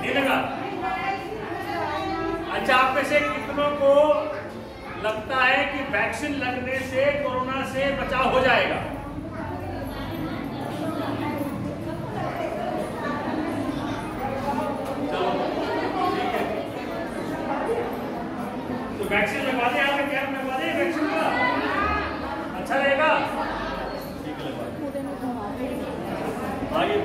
नहीं लगा? अच्छा, आप में से कितनों को लगता है कि वैक्सीन लगने से कोरोना से बचाव हो जाएगा? चलो ठीक है, तो वैक्सीन लगवा दें, आपके कैंप लगवा दें वैक्सीन का, अच्छा रहेगा। ठीक है, आगे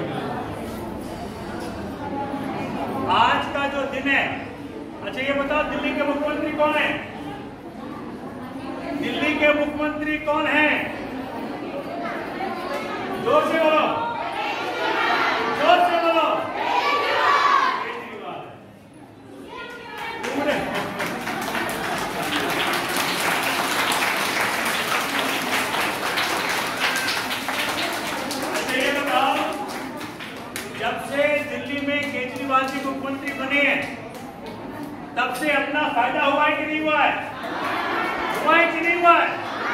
आज का जो दिन है, अच्छा ये बताओ दिल्ली के मुख्यमंत्री कौन है? दिल्ली के मुख्यमंत्री कौन है? जोर से बोलो, जोर से बोलो। केजरीवाल। अच्छा ये बताओ, जब से दिल्ली में केजरीवाल जी मुख्यमंत्री बने हैं तब से अपना फायदा हुआ है कि नहीं हुआ है? हुआ है कि नहीं हुआ है?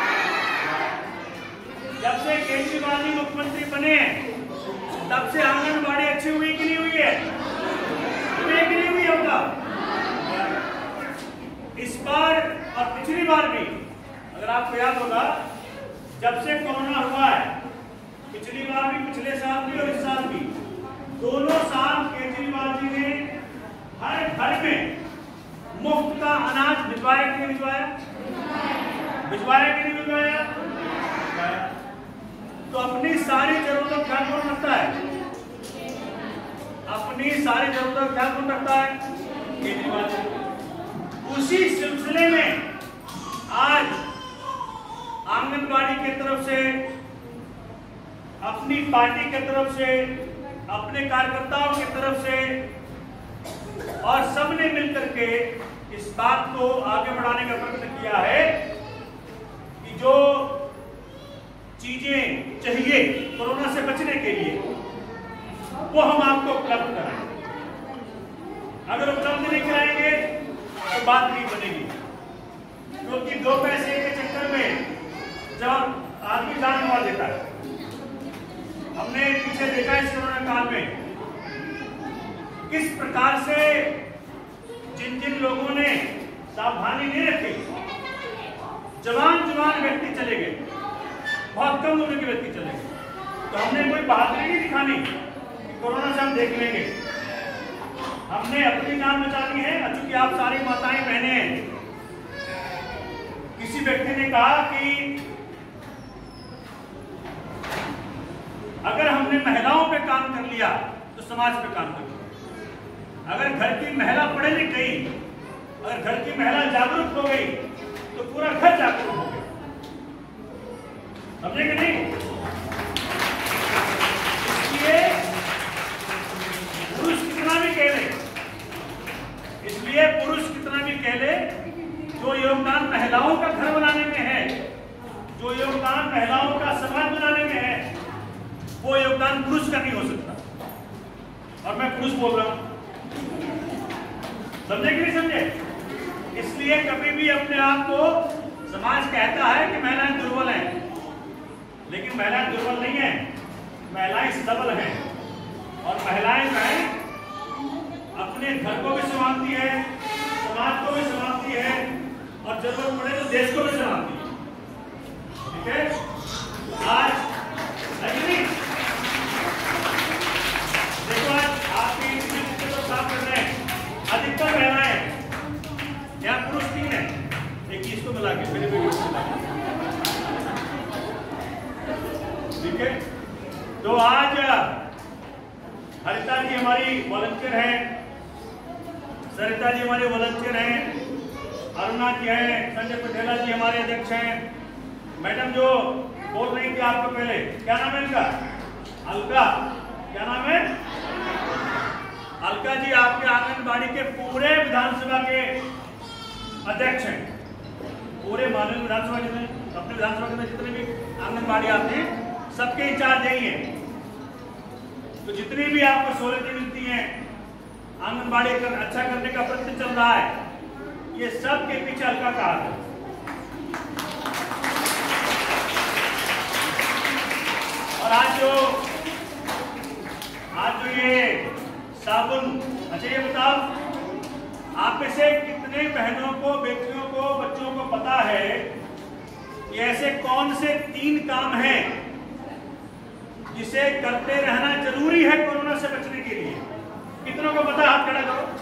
जब से केजरीवाल जी मुख्यमंत्री बने हैं तब से आंगनबाड़ी अच्छी हुई कि नहीं हुई है? हुई कि नहीं हुई होगा? इस बार और पिछली बार भी, अगर आपको याद होगा, जब से कोरोना हुआ है, पिछली बार भी, पिछले साल भी और इस साल भी, दोनों साल केजरीवाल जी ने हर घर में मुफ्त का अनाज भिजवाया कि नहीं भिजवाया? भिजवाया कि नहीं भिजवाया? तो अपनी सारी जरूरतों का ख्याल कौन रखता है? अपनी सारी जरूरतों का ख्याल कौन रखता है? केजरीवाल जी। उसी सिलसिले में आज आंगनबाड़ी की तरफ से, अपनी पार्टी की तरफ से, अपने कार्यकर्ताओं की तरफ से और सबने मिलकर के इस बात को आगे बढ़ाने का प्रयत्न किया है कि जो चीजें चाहिए कोरोना से बचने के लिए वो हम आपको उपलब्ध कराएं। अगर उपलब्ध नहीं कराएंगे तो बात नहीं बनेगी, क्योंकि दो पैसे के चक्कर में जब आदमी जान गंवा देता है। हमने पीछे देखा इस कोरोना काल में किस प्रकार से जिन जिन लोगों ने सावधानी नहीं रखी, जवान व्यक्ति चले गए, बहुत कम उम्र के व्यक्ति चले गए। तो हमने कोई बहादुरी नहीं दिखानी कि कोरोना से हम देख लेंगे, हमने अपनी जान बचानी है। चूंकि आप सारी माताएं बहनें हैं, किसी व्यक्ति ने कहा कि अगर हमने महिलाओं पे काम कर लिया तो समाज पे काम कर लिया। अगर घर की महिला पढ़े लिख गई, अगर घर की महिला जागरूक हो गई तो पूरा घर जागरूक हो गया। समझे कि नहीं? इसलिए पुरुष कितना भी कह ले, जो योगदान महिलाओं का घर बनाने में है, जो योगदान महिलाओं का समाज बनाने में है, वो योगदान पुरुष का नहीं हो सकता। और मैं पुरुष बोल रहा हूं, समझे कि नहीं समझे? इसलिए कभी भी अपने आप को, समाज कहता है कि महिलाएं दुर्बल हैं, लेकिन महिलाएं दुर्बल नहीं है, महिलाएं सबल हैं। और महिलाएं अपने घर को भी संभालती है, समाज को भी संभालती है, और जरूरत पड़े तो देश को भी संभालती है। ठीक है? आज देखो, आज आपकी तो साफ कर रहे हैं, अधिकतर महिलाएं, यहाँ पुरुष 3 है, एक इसको मिला के मेरे बेटे को मिला के। ठीक है? तो आज हरिता जी हमारी वॉलंटियर हैं, सरिता जी हमारे वॉलंटियर हैं, अरुणा जी हैं, संजय पटेला जी हमारे अध्यक्ष हैं, मैडम जो बोल रही थी आपको पहले, क्या नाम है इनका? अलका, क्या नाम है? अलका जी आपके आंगनबाड़ी के पूरे विधानसभा के अध्यक्ष हैं, पूरे माननीय विधानसभा जितने, अपने विधानसभा के जितने भी आंगनबाड़ी आते हैं सबके इंचार्ज यही है। तो जितनी भी आपको सहूलियतें मिलती हैं, आंगनबाड़ी अच्छा करने का प्रयत्न चल रहा है, ये सब के पीछे अलका का हाथ है। और आज जो ये साबुन। अच्छा ये बताओ, आप में से कितने बहनों को, बेटियों को, बच्चों को पता है कि ऐसे कौन से 3 काम हैं जिसे करते रहना जरूरी है कोरोना से बचने के लिए? कितनों को पता? हाथ खड़ा करो।